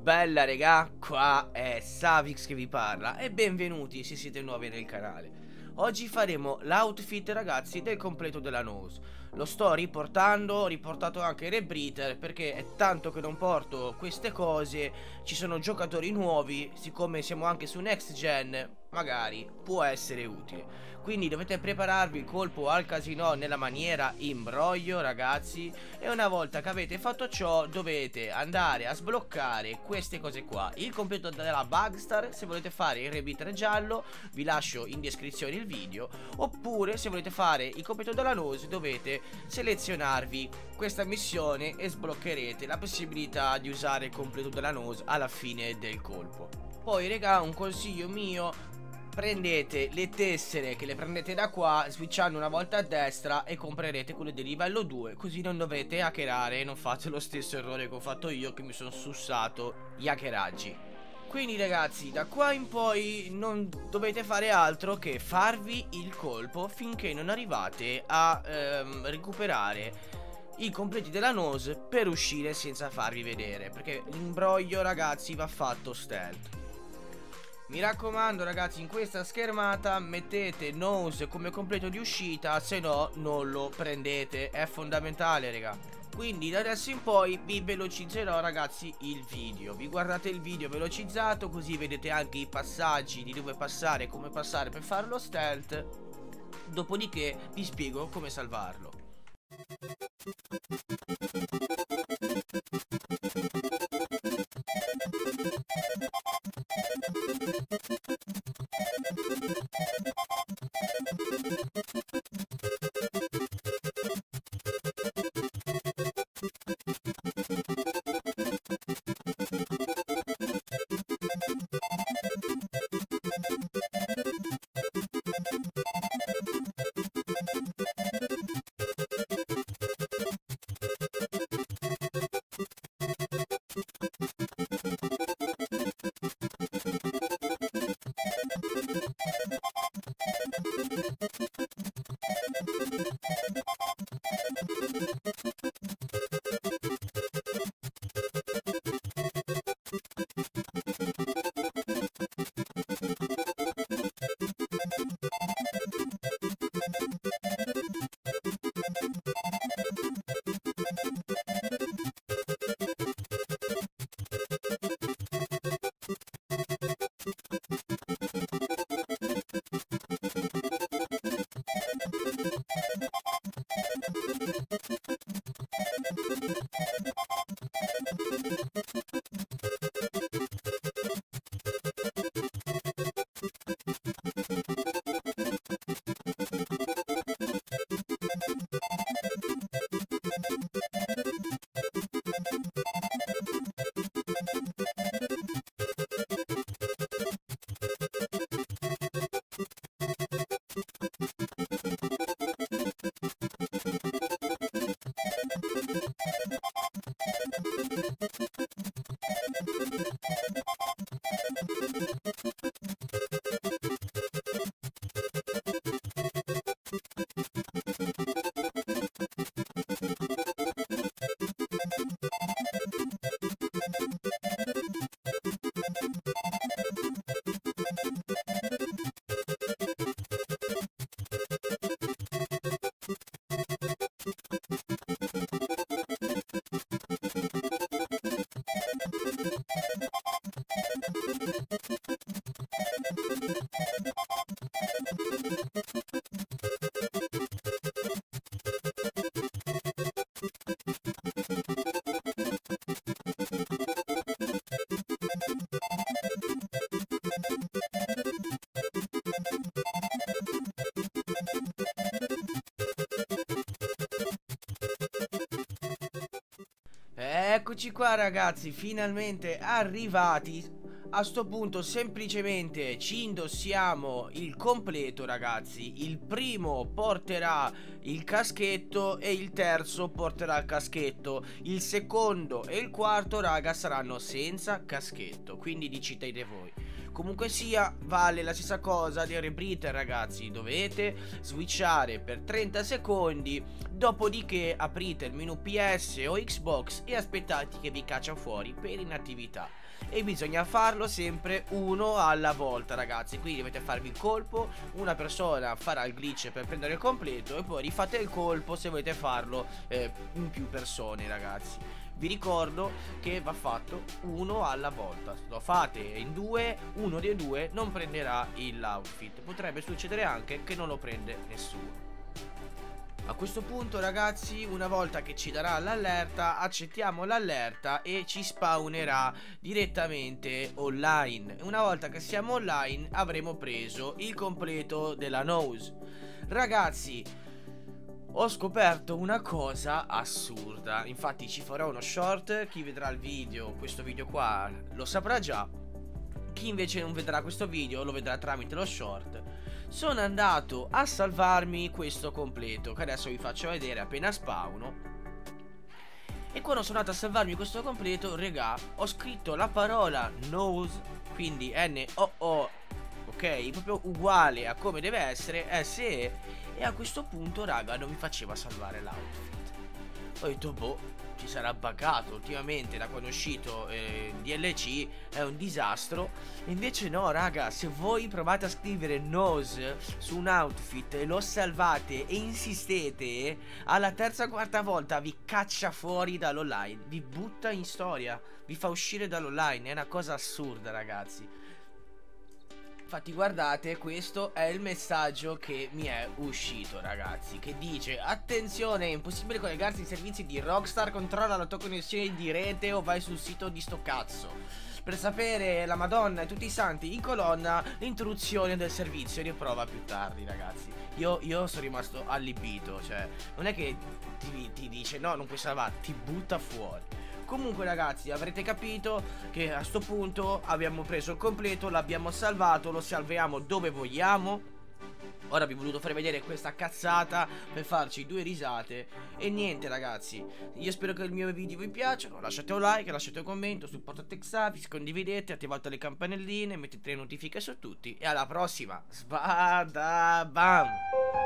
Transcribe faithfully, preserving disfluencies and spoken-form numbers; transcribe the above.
Bella regà, qua è Savix che vi parla e benvenuti se siete nuovi nel canale. Oggi faremo l'outfit ragazzi del completo della Nose. Lo sto riportando, ho riportato anche Rebreather perché è tanto che non porto queste cose. Ci sono giocatori nuovi, siccome siamo anche su Next Gen, magari può essere utile. Quindi dovete prepararvi il colpo al casino nella maniera imbroglio ragazzi. E una volta che avete fatto ciò dovete andare a sbloccare queste cose qua. Il completo della Bugstar, se volete fare il Rebreather giallo vi lascio in descrizione il video. Oppure se volete fare il completo della Nose dovete selezionarvi questa missione e sbloccherete la possibilità di usare il completo della Nose alla fine del colpo. Poi raga, un consiglio mio: prendete le tessere che le prendete da qua, switchando una volta a destra e comprerete quelle di livello due, così non dovete hackerare e non fate lo stesso errore che ho fatto io, che mi sono sussato gli hackeraggi. Quindi ragazzi, da qua in poi non dovete fare altro che farvi il colpo finché non arrivate a ehm, recuperare i completi della Nose per uscire senza farvi vedere, perché l'imbroglio ragazzi va fatto stealth. Mi raccomando ragazzi, in questa schermata mettete Nose come completo di uscita, se no non lo prendete, è fondamentale raga. Quindi da adesso in poi vi velocizzerò ragazzi il video. Vi guardate il video velocizzato, così vedete anche i passaggi di dove passare e come passare per fare lo stealth. Dopodiché vi spiego come salvarlo. Eccoci qua ragazzi, finalmente arrivati. A sto punto semplicemente ci indossiamo il completo ragazzi. Il primo porterà il caschetto e il terzo porterà il caschetto. Il secondo e il quarto raga saranno senza caschetto, quindi decidete voi. Comunque sia, vale la stessa cosa del rebreather, ragazzi. Dovete switchare per trenta secondi, dopodiché aprite il menu P S o Xbox e aspettate che vi caccia fuori per inattività. E bisogna farlo sempre uno alla volta, ragazzi. Quindi dovete farvi il colpo, una persona farà il glitch per prendere il completo e poi rifate il colpo se volete farlo eh, in più persone, ragazzi. Vi ricordo che va fatto uno alla volta. Se lo fate in due, uno dei due non prenderà l'outfit. Potrebbe succedere anche che non lo prende nessuno. A questo punto, ragazzi, una volta che ci darà l'allerta, accettiamo l'allerta e ci spawnerà direttamente online. Una volta che siamo online avremo preso il completo della nose. Ragazzi, ho scoperto una cosa assurda. Infatti ci farò uno short. Chi vedrà il video, questo video qua, lo saprà già. Chi invece non vedrà questo video lo vedrà tramite lo short. Sono andato a salvarmi questo completo, che adesso vi faccio vedere appena spawno. E quando sono andato a salvarmi questo completo, regà, ho scritto la parola nose, quindi N O O, ok? Proprio uguale a come deve essere, S E. E a questo punto, raga, non mi faceva salvare l'outfit. Ho detto, boh, ci sarà buggato. Ultimamente, da quando è uscito eh, D L C, è un disastro. E invece no, raga, se voi provate a scrivere nose su un outfit e lo salvate e insistete, alla terza o quarta volta vi caccia fuori dall'online, vi butta in storia, vi fa uscire dall'online. È una cosa assurda, ragazzi. Infatti guardate, questo è il messaggio che mi è uscito, ragazzi, che dice: attenzione, è impossibile collegarsi ai servizi di Rockstar, controlla la tua connessione di rete o vai sul sito di sto cazzo. Per sapere la Madonna e tutti i santi in colonna l'introduzione del servizio, riprova più tardi, ragazzi. Io, io sono rimasto allibito, cioè non è che ti, ti dice no, non puoi salvare, ti butta fuori. Comunque, ragazzi, avrete capito che a sto punto abbiamo preso il completo, l'abbiamo salvato, lo salviamo dove vogliamo. Ora vi ho voluto fare vedere questa cazzata per farci due risate. E niente, ragazzi, io spero che il mio video vi piacciono. Lasciate un like, lasciate un commento, supportate Xavis, condividete, attivate le campanelline, mettete le notifiche su tutti. E alla prossima. Sbada bam.